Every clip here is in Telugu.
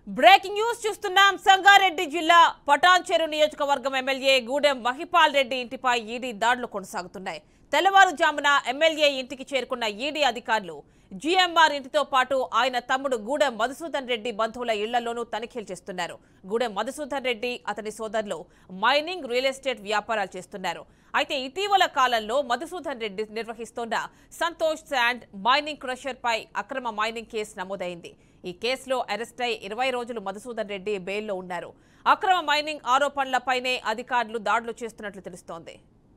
బ్రేకింగ్ న్యూస్ చూస్తున్నాం. సంగారెడ్డి జిల్లా పటాన్చెరు నియోజకవర్గం ఎమ్మెల్యే గూడెం మహిపాల్ రెడ్డి ఇంటిపై ఈడీ దాడులు కొనసాగుతున్నాయి. తెల్లవారుజామున ఎమ్మెల్యే ఇంటికి చేరుకున్న ఈడీ అధికారులు జీఎంఆర్ ఇంటితో పాటు ఆయన తమ్ముడు గూడెం మధుసూదన్ రెడ్డి బంధువుల ఇళ్లలోనూ తనిఖీలు చేస్తున్నారు. గూడెం మధుసూదన్ రెడ్డి అతని సోదరులు మైనింగ్, రియల్ ఎస్టేట్ వ్యాపారాలు చేస్తున్నారు. అయితే ఇటీవల కాలంలో మధుసూదన్ రెడ్డి నిర్వహిస్తున్న సంతోష్ శాండ్ మైనింగ్ క్రషర్ పై అక్రమ మైనింగ్ కేసు నమోదైంది. ఈ కేసులో అరెస్ట్ అయి 20 రోజులు మధుసూదన్ రెడ్డి బెయిల్లో ఉన్నారు. అక్రమ మైనింగ్ ఆరోపణలపైనే అధికారులు దాడులు చేస్తున్నట్లు తెలుస్తోంది.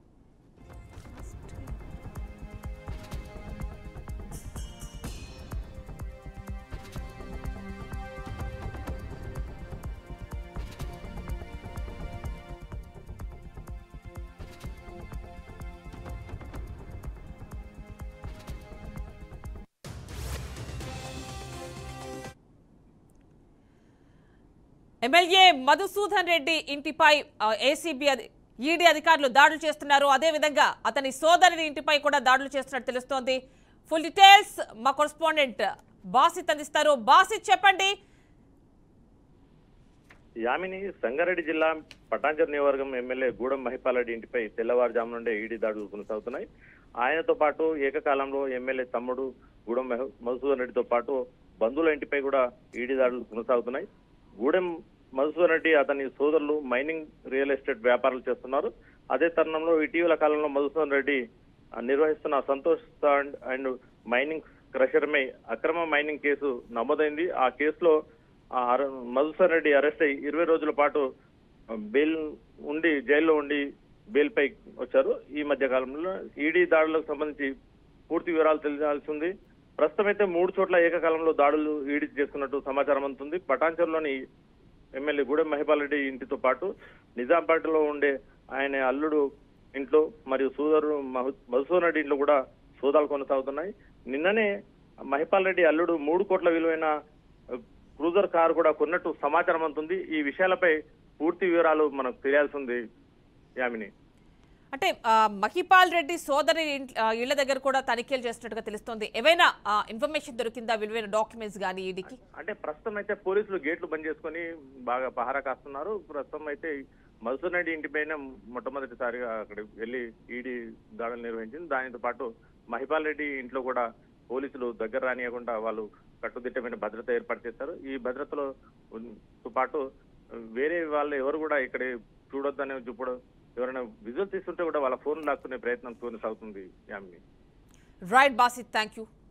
ఎమ్మెల్యే మధుసూదన్ రెడ్డి ఇంటిపై ఏసీబీ ఈడీ అధికారులు దాడులు చేస్తున్నారు. అదేవిధంగా అతని సోదరుని ఇంటిపై కూడా దాడులు చేస్తున్నట్టు తెలుస్తోంది. ఫుల్ డీటెయిల్స్ మా కరెస్పాండెంట్ బాసిత్ అందిస్తారు. బాసిత్, చెప్పండి. యామిని, సంగారెడ్డి జిల్లా పటాన్చెరు నియోజకవర్గం ఎమ్మెల్యే గూడెం మహిపాల్ రెడ్డి ఇంటిపై తెల్లవారుజాము నుండే ఈడీ దాడులు కొనసాగుతున్నాయి. ఆయనతో పాటు ఏకకాలంలో ఎమ్మెల్యే తమ్ముడు గూడెం మధుసూదన్ రెడ్డితో పాటు బంధువుల ఇంటిపై కూడా ఈడీ దాడులు కొనసాగుతున్నాయి. గూడెం మధుసూదన్ రెడ్డి అతని సోదరులు మైనింగ్, రియల్ ఎస్టేట్ వ్యాపారాలు చేస్తున్నారు. అదే తరుణంలో ఇటీవల కాలంలో మధుసూదన్ రెడ్డి నిర్వహిస్తున్న సంతోష్ శాండ్ అండ్ మైనింగ్ క్రషర్పై అక్రమ మైనింగ్ కేసు నమోదైంది. ఆ కేసులో మధుసూదన్ రెడ్డి అరెస్ట్ అయ్యి 20 రోజుల పాటు బెయిల్ ఉండి జైల్లో ఉండి బెయిల్ పై వచ్చారు. ఈ మధ్య కాలంలో ఈడీ దాడులకు సంబంధించి పూర్తి వివరాలు తెలియాల్సి ఉంది. ప్రస్తుతం అయితే 3 చోట్ల ఏకకాలంలో దాడులు ఈడీ చేసుకున్నట్టు సమాచారం అందుతుంది. పటాన్చెరులోని ఎమ్మెల్యే గూడెం మహిపాల్ రెడ్డి ఇంటితో పాటు నిజాంపేటలో ఉండే ఆయన అల్లుడు ఇంట్లో మరియు సోదరుడు మధుసూదన్ రెడ్డి ఇంట్లో కూడా సోదాలు కొనసాగుతున్నాయి. నిన్ననే మహిపాల్ రెడ్డి అల్లుడు 3 కోట్ల విలువైన క్రూజర్ కారు కూడా కొన్నట్టు సమాచారం అందుతుంది. ఈ విషయాలపై పూర్తి వివరాలు మనకు తెలియాల్సి ఉంది. యామిని, అంటే మహిపాల్ రెడ్డి సోదరి ఇళ్ల దగ్గర కూడా తనిఖీలు చేస్తున్నట్టుగా తెలుస్తోంది. ఏవైనా ఇన్ఫర్మేషన్ దొరికిందా, విలువైన డాక్యుమెంట్స్ కానీ ఈడీకి? అంటే ప్రస్తుతం అయితే పోలీసులు గేట్లు బంద్ చేసుకుని బాగా పహారా కాస్తున్నారు. ప్రస్తుతం అయితే మధుసూదన్ రెడ్డి ఇంటి పైన మొట్టమొదటిసారిగా అక్కడికి వెళ్లి ఈడీ దాడులు నిర్వహించింది. దానితో పాటు మహిపాల్ రెడ్డి ఇంట్లో కూడా పోలీసులు దగ్గర రానియకుండా వాళ్ళు కట్టుదిట్టమైన భద్రత ఏర్పాటు చేశారు. ఈ భద్రతలో పాటు వేరే వాళ్ళు ఎవరు కూడా ఇక్కడ చూడొద్దనే చూపడం, ఎవరైనా విజువల్ తీసుకుంటే కూడా వాళ్ళ ఫోన్ లాక్కునే ప్రయత్నం కొనసాగుతుంది. Yamini. Right Basit, thank you.